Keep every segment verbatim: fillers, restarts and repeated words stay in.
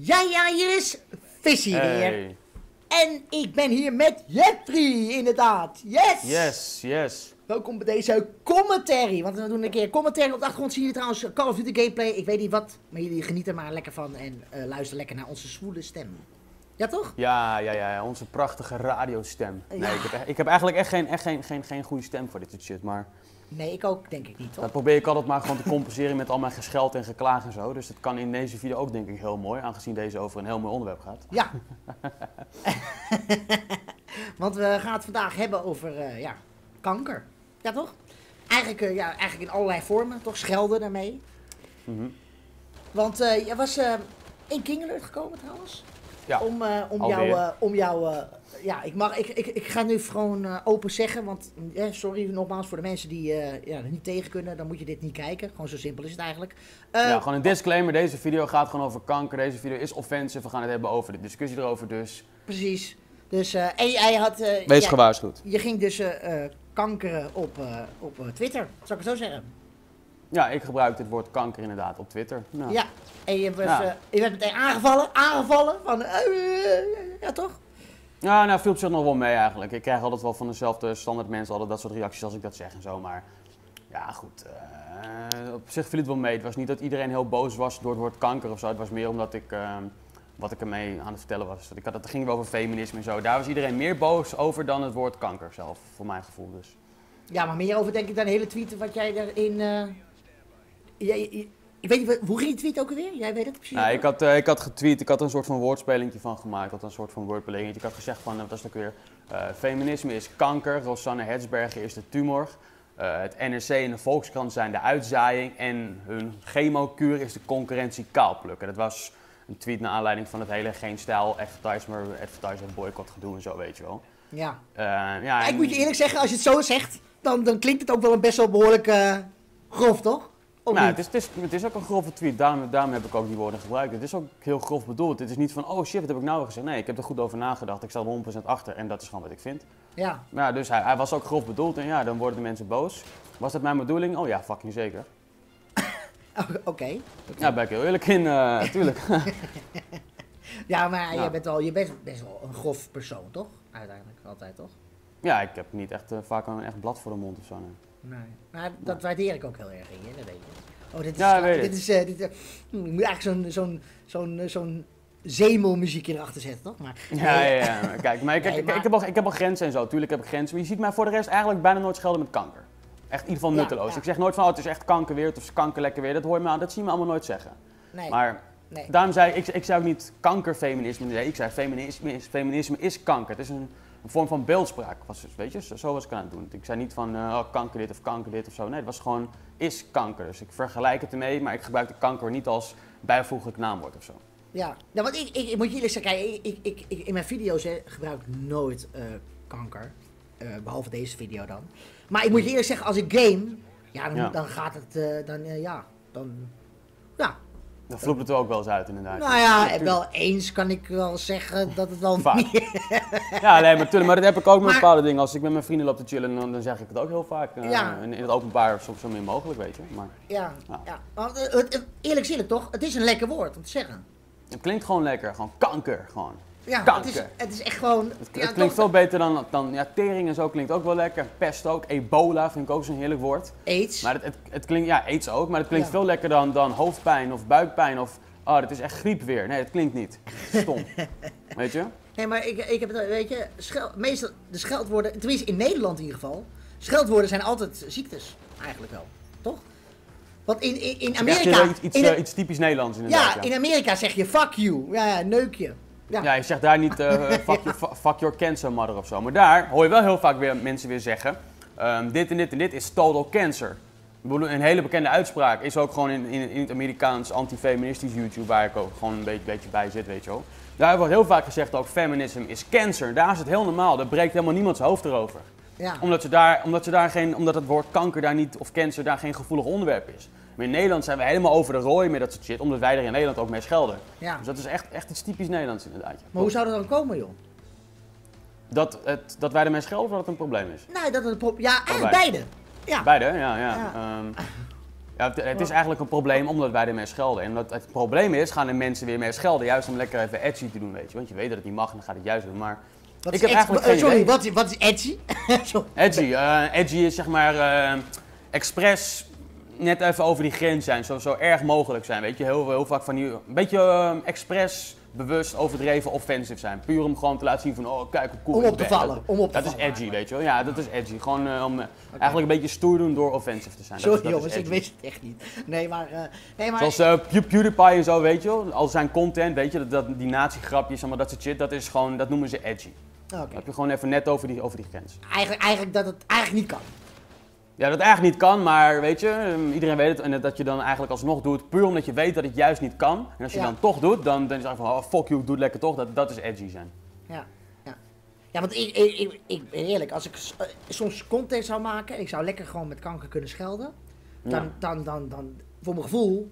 Ja, ja, hier is Visie Hey. weer. En ik ben hier met Jeffrey, inderdaad. Yes! Yes, yes. Welkom bij deze commentary. Want we doen een keer commentary. Op de achtergrond zien jullie trouwens Call of Duty gameplay. Ik weet niet wat, maar jullie genieten er maar lekker van. En uh, luister lekker naar onze zwoele stem. Ja, toch? Ja, ja, ja, onze prachtige radiostem. Nee, Ja. ik, heb, ik heb eigenlijk echt geen, echt geen, geen, geen goede stem voor dit soort shit, maar Nee, ik ook denk ik niet, toch? dat probeer ik altijd maar gewoon te compenseren met al mijn gescheld en geklaag en zo. Dus dat kan in deze video ook denk ik heel mooi, aangezien deze over een heel mooi onderwerp gaat. Ja. Want we gaan het vandaag hebben over uh, ja, kanker. Ja, toch? Eigenlijk, uh, ja, eigenlijk in allerlei vormen, toch? Schelden daarmee. Mhm. Want uh, je was uh, in King Alert gekomen trouwens. Ja, Om, uh, om alweer. jou, uh, om jou uh, ja, ik, mag, ik, ik, ik ga nu gewoon uh, open zeggen, want eh, sorry nogmaals voor de mensen die uh, ja, er niet tegen kunnen, dan moet je dit niet kijken. Gewoon zo simpel is het eigenlijk. Uh, ja, gewoon een disclaimer, deze video gaat gewoon over kanker, deze video is offensive, we gaan het hebben over de discussie erover dus. Precies. Dus, uh, en jij had... Uh, Wees ja, gewaarschuwd. Je ging dus uh, uh, kankeren op, uh, op uh, Twitter, zou ik het zo zeggen? Ja, ik gebruik dit woord kanker inderdaad op Twitter. Nou. Ja, en je, was, Ja. uh, je werd meteen aangevallen, aangevallen, van... Uh, uh, ja, toch? Ja, nou viel op zich nog wel mee eigenlijk. Ik krijg altijd wel van dezelfde standaard mensen altijd dat soort reacties als ik dat zeg en zo, maar ja goed, uh, op zich viel het wel mee. Het was niet dat iedereen heel boos was door het woord kanker of zo, het was meer omdat ik, uh, wat ik ermee aan het vertellen was. Ik had, het ging over feminisme en zo, daar was iedereen meer boos over dan het woord kanker zelf, voor mijn gevoel dus. Ja, maar meer over denk ik dan de hele tweet wat jij daarin... Uh, jij, jij, ik weet niet, hoe ging je tweet ook alweer? Jij weet het precies. Nou, ik, had, uh, ik had getweet, ik had er een soort van woordspelingje van gemaakt, ik had een soort van wordplayingetje. Ik had gezegd van, wat was het ook weer, uh, feminisme is kanker, Rosanne Hertzberger is de tumor, uh, het N R C en de Volkskrant zijn de uitzaaiing en hun chemokuur is de concurrentie kaalplukken. Dat was een tweet naar aanleiding van het hele geen stijl advertiser, advertiser boycott gedoe en zo, weet je wel. Ja. Uh, ja, Ja, ik en- moet je eerlijk zeggen, als je het zo zegt, dan, dan klinkt het ook wel een best wel behoorlijk uh, grof, toch? Of Nou, niet? het is, het, is, het is ook een grove tweet, daarom, daarom heb ik ook die woorden gebruikt. Het is ook heel grof bedoeld. Het is niet van, oh shit, wat heb ik nou gezegd? Nee, ik heb er goed over nagedacht, ik sta er honderd procent achter en dat is gewoon wat ik vind. Ja. Maar ja, dus hij, hij was ook grof bedoeld en ja, dan worden de mensen boos. Was dat mijn bedoeling? Oh ja, fucking zeker. Oh, Oké. Okay. Ja, ben ik heel eerlijk in, uh, natuurlijk. Ja, maar Ja. je bent wel, je bent best wel een grof persoon, toch? Uiteindelijk, altijd, toch? Ja, ik heb niet echt uh, vaak een echt blad voor de mond of zo. Nee. Nee. Maar dat waardeer ik ook heel erg in je, dat weet je. Oh, dit is... Ja, weet dit ik. is, uh, dit, uh, hm, je moet eigenlijk zo'n zo'n zo'n uh, zo'n zemelmuziekje erachter zetten, toch? Maar, Ja, nee, ja, ja. Maar Kijk, maar ik, Nee, ik, maar- ik, heb al, ik heb al grenzen en zo, tuurlijk heb ik grenzen. Maar je ziet mij voor de rest eigenlijk bijna nooit schelden met kanker. Echt in ieder geval Ja, nutteloos. ja. Ik zeg nooit van, oh, het is echt kanker weer, of het is kanker lekker weer. Dat hoor je me aan, dat zie je me allemaal nooit zeggen. nee, Maar nee. daarom zei ik, ik, ik zei ook niet kankerfeminisme, nee, ik zei feminisme is, feminisme is kanker. Het is een, een vorm van beeldspraak, was het, weet je, zo, zo was ik aan het doen. Ik zei niet van uh, oh, kanker dit of kanker dit of zo, nee, het was gewoon is kanker. Dus ik vergelijk het ermee, maar ik gebruik de kanker niet als bijvoeglijk naamwoord of zo. Ja, ja, want ik, ik, ik moet je eerlijk zeggen, kijk, ik, ik, ik, ik- in mijn video's hè, gebruik ik nooit uh, kanker. Uh, behalve deze video dan. Maar ik moet je eerlijk zeggen, als ik game, ja, dan, Ja. dan gaat het, uh, dan, uh, ja, dan, ja. Dan vloept het er ook wel eens uit inderdaad. Nou ja, tuurlijk. wel eens kan ik wel zeggen dat het wel Vaak. meer... Ja, nee, maar, tuurlijk, maar dat heb ik ook met Maar- bepaalde dingen. Als ik met mijn vrienden loop te chillen, dan, dan zeg ik het ook heel vaak. Uh, Ja. in, in het openbaar, zo, zo min mogelijk, weet je. Maar Ja, Ja. ja. Want, uh, het, het- eerlijk gezegd toch, het is een lekker woord om te zeggen. het klinkt gewoon lekker, gewoon kanker, gewoon. Ja, Kanker. het is, het is echt gewoon... Het, ja, het klinkt toch, veel beter dan, dan ja, tering en zo klinkt ook wel lekker. Pest ook, ebola vind ik ook zo'n heerlijk woord. AIDS. Maar het, het, het klinkt, ja, aids ook, maar het klinkt Ja. veel lekker dan, dan hoofdpijn of buikpijn of, oh, dat is echt griep weer. Nee, dat klinkt niet. Stom. Weet je? Nee, maar ik, ik heb het, weet je, schel, meestal de scheldwoorden, tenminste in Nederland in ieder geval, scheldwoorden zijn altijd ziektes, eigenlijk wel, toch? Want in, in, in Echt Amerika, iets, iets, in, eh, het- iets typisch Nederlands inderdaad. ja, in Amerika zeg je fuck you, ja, ja, neuk je. Ja, Ja, je zegt daar niet eh, fuck, your, fuck your cancer mother of zo. Maar daar hoor je wel heel vaak weer mensen weer zeggen, ehm, dit en dit en dit is total cancer. Ik bedoel, een hele bekende uitspraak is ook gewoon in, in, in het Amerikaans anti-feministisch YouTube, waar ik ook gewoon een beetje, beetje bij zit, weet je wel. Daar wordt heel vaak gezegd ook, feminism is cancer. Daar is het heel normaal, daar breekt helemaal niemands hoofd erover. ja. Omdat, ze daar, omdat, ze daar geen, omdat het woord kanker daar niet, of cancer daar geen gevoelig onderwerp is. Maar in Nederland zijn we helemaal over de rooi met dat soort shit, omdat wij er in Nederland ook mee schelden. ja. Dus dat is echt, echt iets typisch Nederlands inderdaad. ja. Maar hoe zou dat dan komen, joh? Dat, het, dat wij ermee schelden of dat het een probleem is? Nou, dat het pro- ja, eigenlijk Allebei. beide. Ja. Beide, ja. ja. Ja. Ehm, Ja, het, het is eigenlijk een probleem omdat wij ermee schelden. En dat het probleem is, gaan de mensen weer mee schelden, juist om lekker even edgy te doen, weet je. Want je weet dat het niet mag en dan gaat het juist doen, maar... Wat ik is heb eigenlijk edgy? geen Sorry, idee. wat, is- wat is edgy? Sorry. Edgy, uh, edgy is zeg maar uh, expres net even over die grens zijn, zo, zo erg mogelijk zijn, weet je. Heel, heel vaak van die, een beetje uh, expres, bewust, overdreven, offensive zijn. Puur om gewoon te laten zien van, oh kijk hoe cool Om ik op te ben. vallen, Dat, om op te dat vallen. is edgy, weet je wel. Ja, dat is edgy. Gewoon uh, om uh, eigenlijk een beetje stoer doen door offensive te zijn. Dat Sorry is, dat jongens, is ik edgy. wist het echt niet. Nee, maar... Uh, nee, maar Zoals uh, Pew- PewDiePie en zo, weet je wel. Al zijn content, weet je, dat, dat, die nazi-grapjes, allemaal dat soort shit, dat is gewoon, dat noemen ze edgy. Oké. Dan heb je gewoon even net over die, over die grens. Eigenlijk, eigenlijk dat het eigenlijk niet kan. Ja, dat eigenlijk niet kan, maar weet je, um, iedereen weet het. En dat je dan eigenlijk alsnog doet, puur omdat je weet dat het juist niet kan. En als je Ja. dan toch doet, dan, dan is het van, oh fuck you, doe het lekker toch. Dat, dat is edgy zijn. Ja, ja. Ja, want ik, ik, ik, ik ben eerlijk, als ik uh, soms content zou maken en ik zou lekker gewoon met kanker kunnen schelden, dan, Ja. dan, dan, dan, voor mijn gevoel,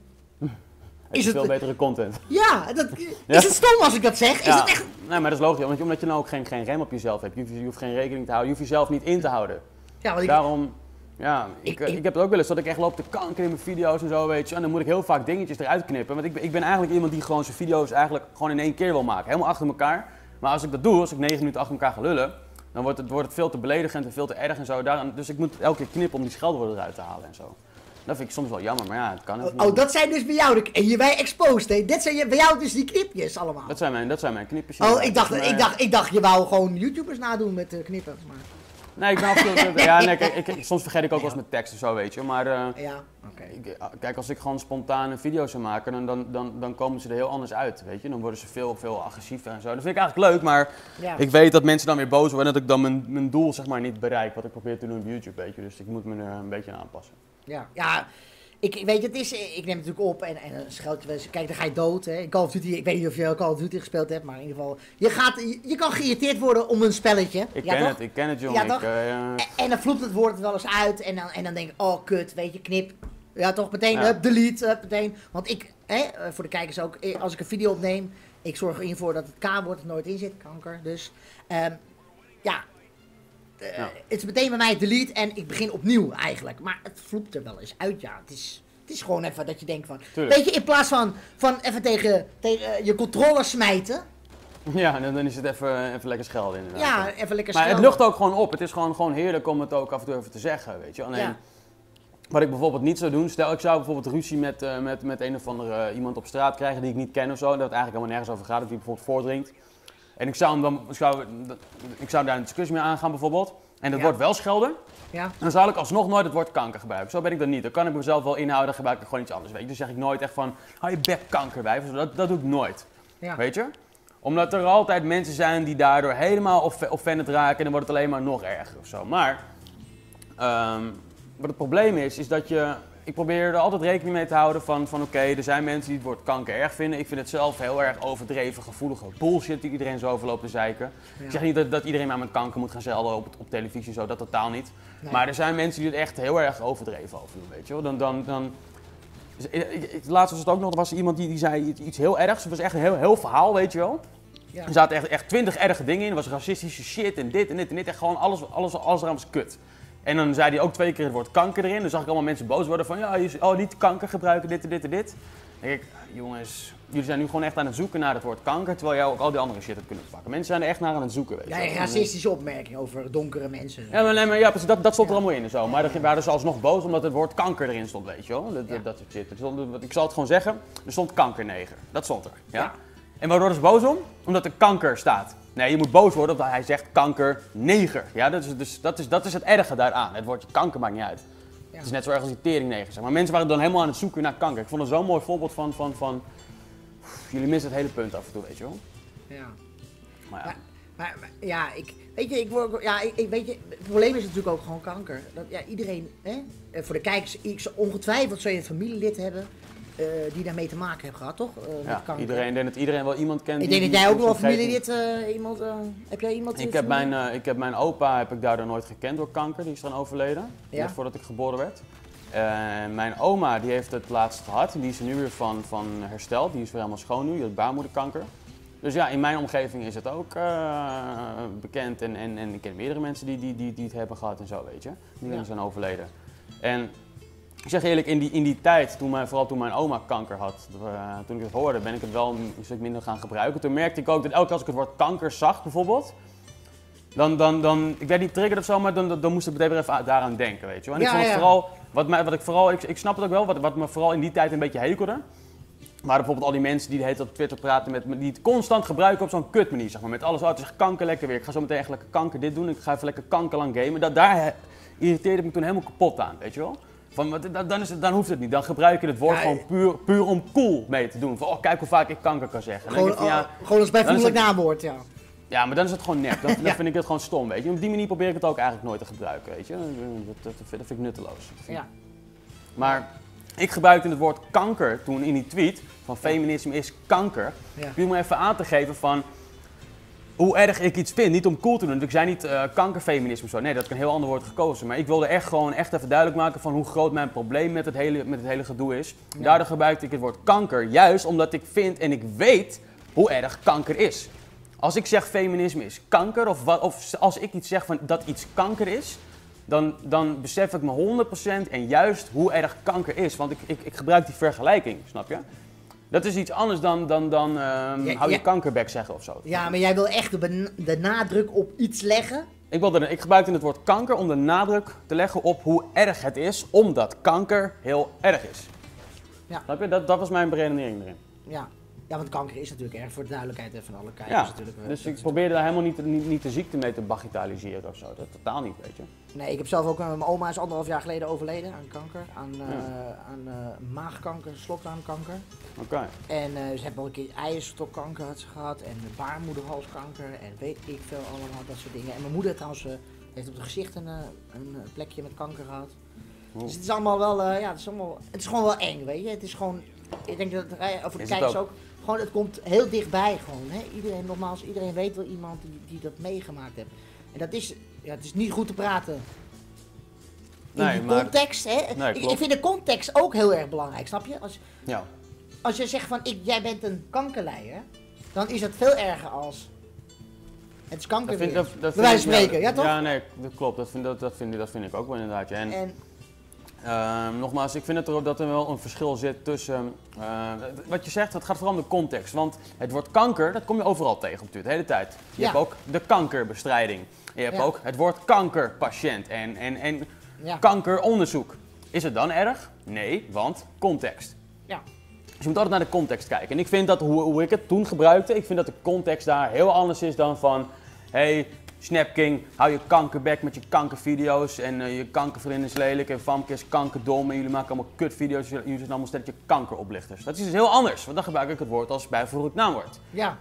Is Is het het- veel betere content. ja, dat, Ja. is het stom als ik dat zeg? Is Ja. het echt... Nee, maar dat is logisch, want je- omdat je nou ook geen, geen rem op jezelf hebt. Je hoeft, je hoeft geen rekening te houden, je hoeft jezelf niet in te houden. Ja, want ik, Daarom, ja, ik, Ik- ik, ik- heb het ook wel eens dat ik echt loop te kanker in mijn video's en zo, weet je. En dan moet ik heel vaak dingetjes eruit knippen. Want ik, ben- ik ben eigenlijk iemand die gewoon zijn video's eigenlijk gewoon in één keer wil maken. Helemaal achter elkaar. Maar als ik dat doe, als ik negen minuten achter elkaar ga lullen, dan wordt het, wordt het veel te beledigend en veel te erg en zo. Daarom, dus ik moet elke keer knippen om die scheldwoorden eruit te halen en zo. Dat vind ik soms wel jammer, maar ja, het kan even oh, niet. dat zijn dus bij jou, de, en je wij exposed, hè? Dit zijn je, bij jou dus die knipjes allemaal. Dat zijn mijn, dat zijn mijn knipjes. Oh, inderdaad. ik dacht, Maar- ik, dacht, ik dacht, je wou gewoon YouTubers nadoen met uh, knippen. Maar, Nee, ik ben af en toe... Ja, nee, kijk, ik, ik- soms vergeet ik ook wel eens met tekst of zo, weet je. Maar eh, ja, oké. ik- kijk, als ik gewoon spontaan een video zou maken, dan, dan, dan, dan komen ze er heel anders uit, weet je. Dan worden ze veel, veel agressiever en zo. Dat vind ik eigenlijk leuk, maar Ja. ik weet dat mensen dan weer boos worden en dat ik dan mijn, mijn doel, zeg maar, niet bereik. Wat ik probeer te doen op YouTube, weet je. Dus ik moet me er een beetje aan aanpassen. Ja, ja. Ik, weet je, het is, ik neem het natuurlijk op en, en dan scheld je wel eens, kijk, dan ga je dood, hè. In Call of Duty, ik weet niet of je Call of Duty gespeeld hebt, maar in ieder geval, je, gaat, je, je kan geïrriteerd worden om een spelletje. Ik ja, ken toch? het, ik ken het, jongen. Ja, ik, toch? eh, ja. En, en dan vloept het woord wel eens uit en dan, en dan denk ik, oh kut, weet je, knip. Ja, toch meteen, Ja. hup, delete, hup, meteen. Want ik, hè, eh, voor de kijkers ook, eh, als ik een video opneem, ik zorg erin voor dat het K-woord er nooit in zit, kanker, dus. ehm, ja, eh, Ja. het is meteen bij mij delete en ik begin opnieuw eigenlijk. Maar het vloept er wel eens uit, ja. Het is, het is gewoon even dat je denkt van, Tuurlijk. weet je, in plaats van, van even tegen, tegen eh, je controller smijten, Ja, dan, dan is het even, even lekker schelden inderdaad. ja, even lekker Maar het schelden. lucht ook gewoon op. Het is gewoon, gewoon heerlijk om het ook af en toe even te zeggen, weet je. Alleen, Ja. wat ik bijvoorbeeld niet zou doen, stel ik zou bijvoorbeeld ruzie met, uh, met, met een of andere uh, iemand op straat krijgen die ik niet ken of zo, dat het eigenlijk helemaal nergens over gaat, dat die bijvoorbeeld voordringt. En ik zou, hem dan, zou, ik zou daar een discussie mee aangaan bijvoorbeeld, en dat Ja. wordt wel schelden, Ja, dan zou ik alsnog nooit het woord kanker gebruiken. Zo ben ik dan niet. Dan kan ik mezelf wel inhouden, dan gebruik ik gewoon iets anders, weet je. Dus zeg ik nooit echt van, hou je bek kanker bij, dat, dat doe ik nooit, ja. weet je. Omdat er altijd mensen zijn die daardoor helemaal off offended raken en dan wordt het alleen maar nog erger of zo. Maar, um, wat het probleem is, is dat je, ik probeer er altijd rekening mee te houden van, van oké, okay, er zijn mensen die het woord kanker erg vinden. Ik vind het zelf heel erg overdreven, gevoelige bullshit die iedereen zo over loopt te zeiken. Ja. Ik zeg niet dat, dat iedereen maar met kanker moet gaan zelden op, op televisie, zo, dat totaal niet. Nee. Maar er zijn mensen die het echt heel erg overdreven over doen, weet je wel. Dan, dan, dan, dus, ik, ik, laatst was het ook nog, er was iemand die, die zei iets, iets heel ergs. Het was echt een heel, heel verhaal, weet je wel. Ja. Er zaten echt, echt twintig erge dingen in. Er was racistische shit en dit en dit en dit. Echt gewoon alles, alles, alles eraan was kut. En dan zei hij ook twee keer het woord kanker erin. Dan zag ik allemaal mensen boos worden van, ja, je, oh, niet kanker gebruiken, dit en dit en dit. Dan denk ik, jongens, jullie zijn nu gewoon echt aan het zoeken naar het woord kanker, terwijl jij ook al die andere shit hebt kunnen pakken. Mensen zijn er echt naar aan het zoeken, weet je Ja, wel. een racistische opmerking over donkere mensen. Ja, maar, nee, maar ja, precies, dat, dat stond er allemaal in en zo. Maar dan waren ze alsnog boos omdat het woord kanker erin stond, weet je wel. Dat, Ja. dat, dat soort shit. Er stond, ik zal het gewoon zeggen, er stond kankerneger. Dat stond er, ja. Ja. En waar worden ze boos om? Omdat er kanker staat. Nee, je moet boos worden omdat hij zegt kankerneger. Ja, dat is, dus, dat, is, dat is het erge daaraan. Het woordje kanker maakt niet uit. Ja. Het is net zo erg als die teringneger, zeg maar. Mensen waren dan helemaal aan het zoeken naar kanker. Ik vond het zo'n mooi voorbeeld van, van, van... Jullie missen het hele punt af en toe, weet je wel. Ja. Maar ja. Maar, maar, maar, ja, ik, weet je, ik word, ja, ik, ik, weet je, het probleem is natuurlijk ook gewoon kanker. Dat, ja, iedereen, hè, eh, voor de kijkers, ik, zou- ongetwijfeld zou je een familielid hebben eh, die daarmee te maken heeft gehad, toch? Eh, met Ja, kanker. iedereen, ik denk dat iedereen wel iemand kent Ik die... denk dat die jij ook wel een omgeving- familielid, eh, iemand, eh, heb jij iemand? in Ik de heb, familie? mijn, uh, ik heb mijn opa heb ik daardoor nooit gekend door kanker, die is dan overleden, Ja. net voordat ik geboren werd. Uh, mijn oma die heeft het laatst gehad en die is er nu weer van, van hersteld, die is weer helemaal schoon nu, die had baarmoederkanker. Dus ja, in mijn omgeving is het ook uh, bekend en, en, en ik ken meerdere mensen die, die, die, die het hebben gehad en zo, weet je. Die Ja. zijn overleden. En Ik zeg eerlijk, in die, in die tijd, toen mijn, vooral toen mijn oma kanker had, uh, toen ik het hoorde, ben ik het wel een stuk minder gaan gebruiken. Toen merkte ik ook dat elke keer als ik het woord kanker zag bijvoorbeeld, dan, dan, dan ik werd niet triggerd of zo, maar dan, dan moest ik meteen weer even daaraan denken, weet je wel. En ik Ja, vond het ja. vooral, wat, mij, wat ik vooral, ik, ik snap het ook wel, wat, wat me vooral in die tijd een beetje hekelde. Maar bijvoorbeeld al die mensen die de hele tijd op Twitter praten, met, die het constant gebruiken op zo'n kut manier, zeg maar. Met alles, oh, het is kanker lekker weer, ik ga zo meteen echt lekker kanker dit doen, ik ga even lekker kanker lang gamen. Dat, daar irriteerde ik me toen helemaal kapot aan, weet je wel. Van, dan, is het, dan hoeft het niet, dan gebruik je het woord Ja, gewoon puur, puur om cool mee te doen. Van, oh, kijk hoe vaak ik kanker kan zeggen. Dan Gewoon, denk ik van, ja, oh, gewoon als bijvoeglijk het- naamwoord, ja. ja, maar dan is het gewoon nep. Dan, dan Ja. vind ik het gewoon stom, weet je. Op die manier probeer ik het ook eigenlijk nooit te gebruiken, weet je. Dat, dat, dat vind, dat vind ik nutteloos. Dat vind- Ja. Maar ik gebruikte het woord kanker toen in die tweet van feminisme is kanker. Ja. Puur om even aan te geven van hoe erg ik iets vind. Niet om cool te doen. Ik zei niet uh, kankerfeminisme of zo. Nee, dat kan een heel ander woord gekozen. Maar ik wilde echt gewoon echt even duidelijk maken van hoe groot mijn probleem met het hele, met het hele gedoe is. Ja. Daardoor gebruikte ik het woord kanker. Juist omdat ik vind en ik weet hoe erg kanker is. Als ik zeg feminisme is kanker, of, wat, of als ik iets zeg van dat iets kanker is, dan, dan besef ik me honderd procent en juist hoe erg kanker is. Want ik, ik, ik gebruik die vergelijking, snap je? Dat is iets anders dan, dan, dan um, Ja, hou je ja. kankerbek zeggen of zo. Ja, maar jij wil echt de, ben- de nadruk op iets leggen. Ik, wilde, ik gebruikte het woord kanker om de nadruk te leggen op hoe erg het is, omdat kanker heel erg is. Ja. Snap je? Dat, dat was mijn beredenering erin. Ja. Ja, want kanker is natuurlijk erg, voor de duidelijkheid en van alle kijkers Ja, natuurlijk. eh, dus dat ik is- probeerde daar helemaal niet, niet, niet de ziekte mee te bagatelliseren of zo. Dat totaal niet, weet je. Nee, ik heb zelf ook, uh, mijn oma is anderhalf jaar geleden overleden aan kanker, aan, uh, Ja. aan uh, maagkanker, slokdarmkanker. Oké. En uh, ze hebben ook een keer eierstokkanker had ze gehad en baarmoederhalskanker en weet ik veel allemaal, dat soort dingen. En mijn moeder trouwens uh, heeft op het gezicht een, uh, een uh, plekje met kanker gehad. Oeh. Dus het is allemaal wel, uh, ja, het is, allemaal, het is gewoon wel eng, weet je. Het is gewoon, ik denk dat het, uh, voor de Is het kijkers ook? ook, gewoon, het komt heel dichtbij gewoon. Hè? Iedereen, nogmaals, iedereen weet wel iemand die, die dat meegemaakt heeft. En dat is, ja, het is niet goed te praten. In Nee, die maar- context, hè. Nee, ik, klopt. ik vind de context ook heel erg belangrijk, snap je? Als, Ja. als je zegt van, ik, jij bent een kankerlijder, dan is het veel erger als, het is kanker Dat vind, weer. dat, dat Bij wijze vind van ik- spreken, ja toch? Ja, nee, dat klopt. Dat vind, dat, dat, vind, ik- dat vind ik ook wel inderdaad. Ja. En, En, Ehm, nogmaals, ik vind het er, dat er wel een verschil zit tussen, eh, wat je zegt, het gaat vooral om de context. Want het woord kanker, dat kom je overal tegen op Twitter, de hele tijd. Je Ja. hebt ook de kankerbestrijding. Je hebt Ja. ook het woord kankerpatiënt en, en, en ja. kankeronderzoek. Is het dan erg? Nee, want context. Ja. Dus je moet altijd naar de context kijken. En ik vind dat, hoe, hoe ik het toen gebruikte, ik vind dat de context daar heel anders is dan van, hey, Snapking, hou je kankerbek met je kankervideo's en uh, je kankervriend is lelijk en Famke is kankerdom en jullie maken allemaal kutvideo's, jullie zijn allemaal stelletje kankeroplichters. Dat is dus heel anders, want dan gebruik ik het woord als bijvoeglijk naamwoord. Ja,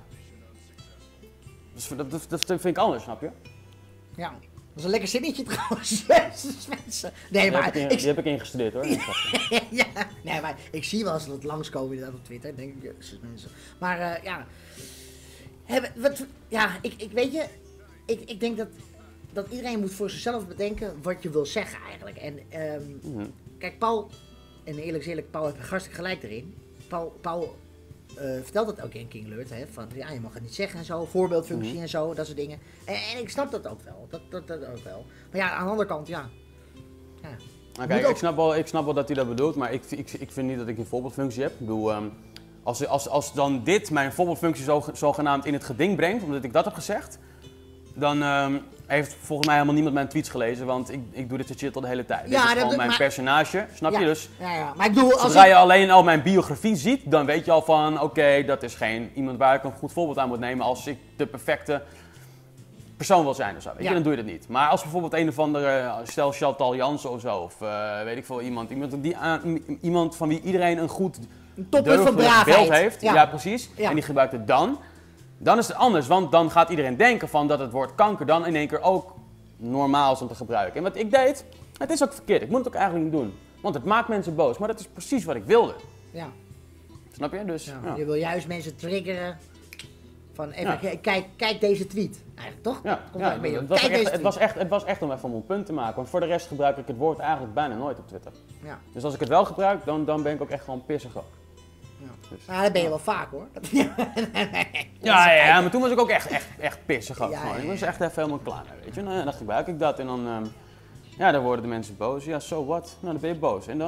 Dus dat, dat, dat vind ik anders, snap je? ja. Dat is een lekker zinnetje trouwens. Jezus, mensen. Nee, Die maar heb ik, in, ik, die heb ik ingestudeerd hoor. ja, nee, maar ik zie wel eens dat het langskomen inderdaad op Twitter. Denk ik, jezus, mensen. Maar uh, ja, Hebben, wat, ja, ik, ik weet je, ik, ik denk dat, dat iedereen moet voor zichzelf bedenken wat je wil zeggen eigenlijk. En um, Mm-hmm. kijk, Paul, en eerlijk is eerlijk, Paul heeft hartstikke gelijk erin. Paul, Paul uh, vertelt dat ook in King Lurt, hè, van ja, je mag het niet zeggen en zo, voorbeeldfunctie Mm-hmm. en zo, dat soort dingen. En, en ik snap dat ook wel, dat, dat, dat ook wel. Maar ja, aan de andere kant, ja. ja. Nou, kijk, Moet ook- ik snap, wel, ik snap wel dat hij dat bedoelt, maar ik, ik, ik vind niet dat ik een voorbeeldfunctie heb. Ik bedoel, um, als, als, als dan dit mijn voorbeeldfunctie zo, zogenaamd in het geding brengt, omdat ik dat heb gezegd, dan um, heeft volgens mij helemaal niemand mijn tweets gelezen, want ik, ik doe dit soort shit al de hele tijd. Ja, dit is dat gewoon doe- mijn maar- personage, snap ja, je? Dus Ja, ja, maar ik bedoel, als zodra ik, je alleen al mijn biografie ziet, dan weet je al van, oké, okay, dat is geen iemand waar ik een goed voorbeeld aan moet nemen als ik de perfecte persoon wil zijn of zo, weet je, Ja. dan doe je dat niet. Maar als bijvoorbeeld een of andere, stel Chantal Jansen of zo, of uh, weet ik veel, iemand, iemand, die, uh, iemand van wie iedereen een goed een toppunt van deugdelijk braafheid. beeld heeft, ja, Ja. precies, Ja. en die gebruikt het dan, dan is het anders, want dan gaat iedereen denken van dat het woord kanker dan in één keer ook normaal is om te gebruiken. En wat ik deed, het is ook verkeerd, ik moet het ook eigenlijk niet doen, want het maakt mensen boos, maar dat is precies wat ik wilde. Ja. Snap je? Dus, Ja, ja. Je wil juist mensen triggeren van even, Ja. k- kijk, kijk deze tweet. Eigenlijk toch? Ja, Komt ja, eigenlijk mee op. het, was Kijk echt, deze het, was echt, het was echt om even mijn punt te maken, want voor de rest gebruik ik het woord eigenlijk bijna nooit op Twitter. tweet. Ja. Dus als ik het wel gebruik, dan, dan ben ik ook echt gewoon pissig ook. Ja. Dus, Maar dat ben je wel vaak hoor. ja, ja, ja, maar toen was ik ook echt, echt, echt pissig ook Ja, gewoon. ja, Ik was ja. echt even helemaal klaar mee, weet je. Nou, ja, dan gebruik ik dat en dan, um, ja, dan worden de mensen boos. Ja, so what? Nou, dan ben je boos. En dan?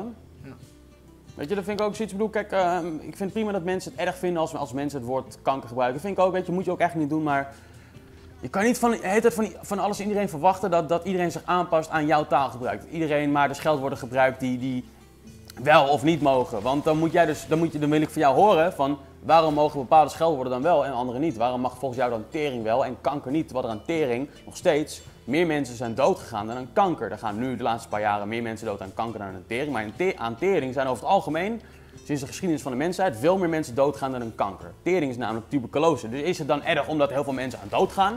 Ja. Weet je, dat vind ik ook zoiets. Ik bedoel, kijk, uh, ik vind het prima dat mensen het erg vinden als, als mensen het woord kanker gebruiken. Dat vind ik ook, weet je, moet je ook echt niet doen, maar je kan niet van, de hele tijd van, van alles en iedereen verwachten dat, dat iedereen zich aanpast aan jouw taalgebruik. Dat iedereen maar de scheldwoorden gebruikt die, die wel of niet mogen. Want dan moet jij dus, dan, moet je, dan wil ik van jou horen van waarom mogen bepaalde scheldwoorden dan wel en andere niet? Waarom mag volgens jou dan tering wel en kanker niet? Terwijl er aan tering nog steeds meer mensen zijn doodgegaan dan aan kanker. Er gaan nu de laatste paar jaren meer mensen dood aan kanker dan aan tering. Maar aan tering zijn over het algemeen, sinds de geschiedenis van de mensheid, veel meer mensen doodgaan dan aan kanker. Tering is namelijk tuberculose. Dus is het dan erg omdat heel veel mensen aan dood gaan?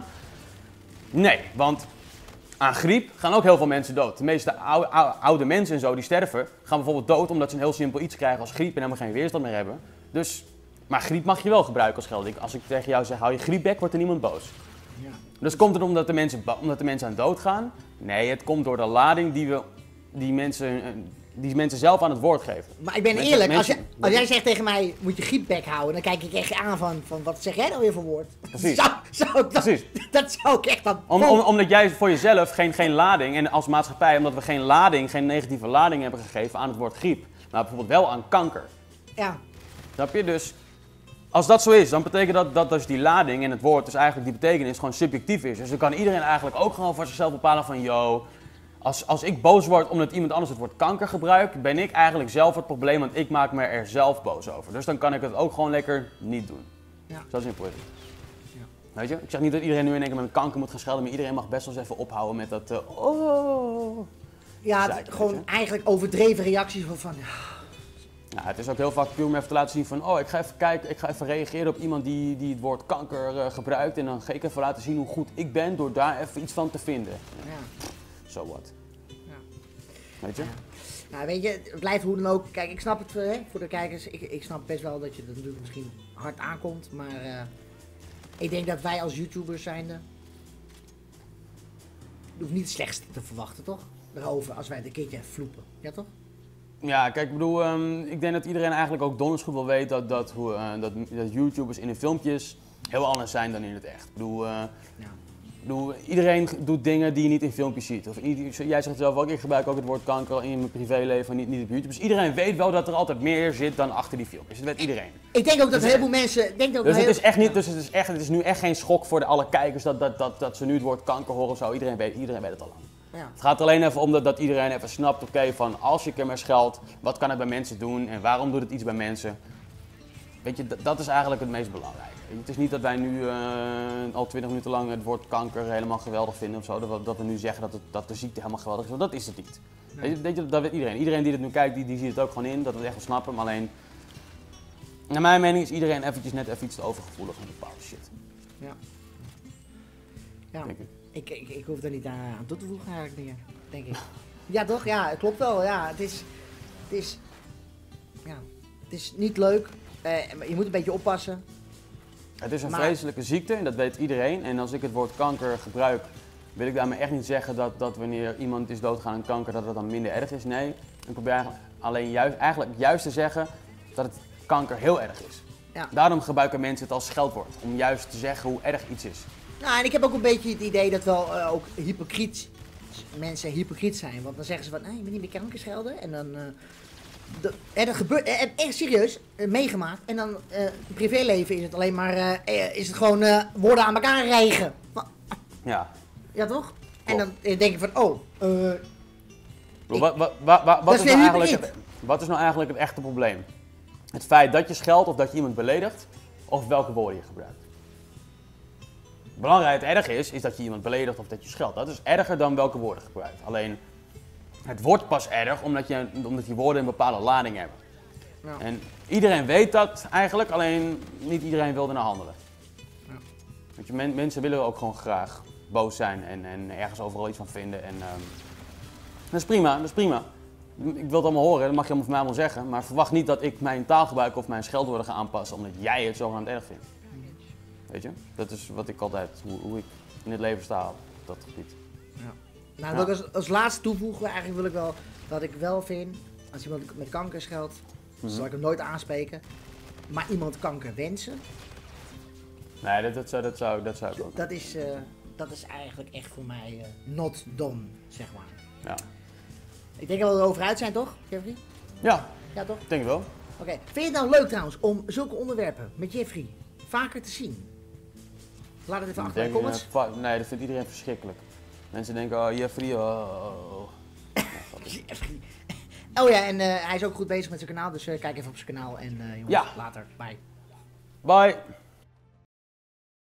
Nee, want aan griep gaan ook heel veel mensen dood. De meeste oude, oude, oude mensen en zo die sterven, gaan bijvoorbeeld dood omdat ze een heel simpel iets krijgen als griep en helemaal geen weerstand meer hebben. Dus, maar griep mag je wel gebruiken als geld. Als ik tegen jou zeg, hou je griep weg, wordt er niemand boos. Ja. Dus komt het omdat de, mensen, omdat de mensen aan dood gaan? Nee, het komt door de lading die, we, die, mensen, die mensen zelf aan het woord geven. Maar ik ben mensen, eerlijk, mensen, als, je, als jij zegt tegen mij, moet je griepbek houden, dan kijk ik echt aan van, van wat zeg jij nou weer voor woord? Precies. Zou, zou ik dat, Precies. dat zou ik echt dan... Om, om, omdat jij voor jezelf geen, geen lading, en als maatschappij, omdat we geen lading, geen negatieve lading hebben gegeven aan het woord griep, maar bijvoorbeeld wel aan kanker. Ja. Snap je? Dus als dat zo is, dan betekent dat dat dus die lading en het woord, dus eigenlijk die betekenis gewoon subjectief is. Dus dan kan iedereen eigenlijk ook gewoon voor zichzelf bepalen van, yo, als, als ik boos word omdat iemand anders het woord kanker gebruikt, ben ik eigenlijk zelf het probleem, want ik maak me er zelf boos over. Dus dan kan ik het ook gewoon lekker niet doen. Ja. Zo simpel is het. Ja. Weet je? Ik zeg niet dat iedereen nu in één keer met een kanker moet gaan schelden, maar iedereen mag best wel eens even ophouden met dat, uh, oh. Ja, Zeik, gewoon eigenlijk overdreven reacties van... van Ja, het is ook heel vaak puur om even te laten zien van, oh, ik ga even kijken, ik ga even reageren op iemand die, die het woord kanker uh, gebruikt en dan ga ik even laten zien hoe goed ik ben door daar even iets van te vinden. Ja. So what? Ja. Weet je? Ja. Nou, weet je, het blijft hoe dan ook. Kijk, ik snap het hè, voor de kijkers. Ik, ik snap best wel dat je er natuurlijk misschien hard aankomt, maar uh, ik denk dat wij als YouTubers zijnde, je hoeft niet het slechtste te verwachten, toch? Daarover, als wij het een keertje vloepen. Ja, toch? Ja, kijk, ik bedoel, um, ik denk dat iedereen eigenlijk ook donders goed wel weet dat, dat, hoe, uh, dat, dat YouTubers in hun filmpjes heel anders zijn dan in het echt. Ik bedoel, uh, ja. ik bedoel, iedereen doet dingen die je niet in filmpjes ziet. Of, jij zegt zelf ook, ik gebruik ook het woord kanker in mijn privéleven, niet, niet op YouTube. Dus iedereen weet wel dat er altijd meer zit dan achter die filmpjes. Dat weet iedereen. Ik denk ook dat dus heel veel mensen... Denk ook dus, heel... het is echt niet, dus het is, echt, het is nu echt geen schok voor de alle kijkers dat, dat, dat, dat ze nu het woord kanker horen of zo. Iedereen weet, iedereen weet het al lang. Ja. Het gaat alleen even om dat, dat iedereen even snapt, oké, okay, van als je ermee scheldt, wat kan het bij mensen doen en waarom doet het iets bij mensen? Weet je, dat, dat is eigenlijk het meest belangrijke. Het is niet dat wij nu uh, al twintig minuten lang het woord kanker helemaal geweldig vinden of zo, dat we, dat we nu zeggen dat, het, dat de ziekte helemaal geweldig is, want dat is het niet. Nee. Weet je, weet je, dat weet iedereen. Iedereen die dit nu kijkt, die, die ziet het ook gewoon in, dat we het echt wel snappen, maar alleen, naar mijn mening is iedereen eventjes net even iets te overgevoelig met bepaalde shit. Ja. Ja. Denk ik. Ik, ik, ik hoef er niet aan, aan toe te voegen eigenlijk meer, denk ik. Ja toch? Ja, het klopt wel. Ja, het is, het is, ja, het is niet leuk. Uh, je moet een beetje oppassen. Het is een maar... vreselijke ziekte en dat weet iedereen. En als ik het woord kanker gebruik, wil ik daarmee echt niet zeggen dat, dat wanneer iemand is doodgegaan aan kanker, dat het dan minder erg is. Nee, ik probeer eigenlijk alleen juist, eigenlijk juist te zeggen dat het kanker heel erg is. Ja. Daarom gebruiken mensen het als scheldwoord, om juist te zeggen hoe erg iets is. Nou, en ik heb ook een beetje het idee dat wel uh, ook hypocriet, mensen hypocriet zijn. Want dan zeggen ze van, nee, je moet niet meer kanker schelden. En dan, uh, de, en dat gebeurt, en echt serieus, uh, meegemaakt. En dan, uh, in privéleven is het alleen maar, uh, is het gewoon uh, woorden aan elkaar rijgen. Ja. Ja, toch? En dan denk je van, oh, uh, ik, wat, wat, wat, wat, wat, is is nou eigenlijk het, wat is nou eigenlijk het echte probleem? Het feit dat je scheldt of dat je iemand beledigt, of welke woorden je gebruikt? Belangrijk, het erg is, is dat je iemand beledigt of dat je scheldt. Dat is erger dan welke woorden gebruikt. Alleen, het wordt pas erg omdat, je, omdat die woorden een bepaalde lading hebben. Ja. En iedereen weet dat eigenlijk, alleen niet iedereen wil er naar handelen. Ja. Want je, men, mensen willen ook gewoon graag boos zijn en, en ergens overal iets van vinden. En, um, dat is prima, dat is prima. Ik wil het allemaal horen, dat mag je allemaal van mij wel zeggen. Maar verwacht niet dat ik mijn taalgebruik of mijn scheldwoorden ga aanpassen omdat jij het zogenaamd erg vindt. Weet je, dat is wat ik altijd, hoe, hoe ik in het leven sta op dat gebied. Ja. Nou, ja. Als, als laatste toevoegen, eigenlijk wil ik wel, dat ik wel vind, als iemand met kanker scheldt, mm-hmm. zal ik hem nooit aanspreken, maar iemand kanker wensen. Nee, dat, dat, zou, dat, zou, dat zou ik ook. Dat is, uh, dat is eigenlijk echt voor mij uh, not done, zeg maar. Ja. Ik denk dat we erover uit zijn, toch, Jeffrey? Ja, Ja, toch? ik denk wel. Oké. Vind je het nou leuk trouwens om zulke onderwerpen met Jeffrey vaker te zien? Laat het even Ik achter in de denk, comments. eh, va- nee, dat vindt iedereen verschrikkelijk. Mensen denken, oh Jeffrey, oh, oh, oh. Jeffrey. Oh ja, en uh, hij is ook goed bezig met zijn kanaal, dus uh, kijk even op zijn kanaal en uh, jongens, Ja. later. Bye. Bye!